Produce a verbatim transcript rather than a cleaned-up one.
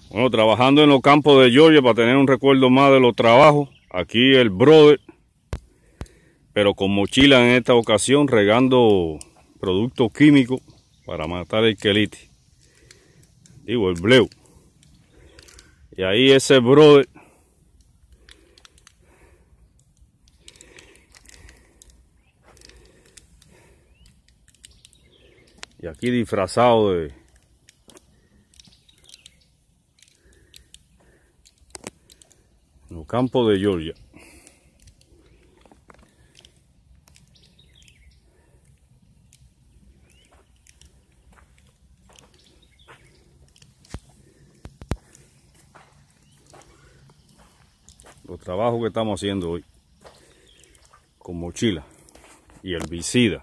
Bueno, trabajando en los campos de Georgia para tener un recuerdo más de los trabajos. Aquí el brother, pero con mochila en esta ocasión, regando productos químicos para matar el quelite. Digo, el bleu. Y ahí ese brother y aquí disfrazado de los campos de Georgia. Los trabajos que estamos haciendo hoy con mochila y herbicida.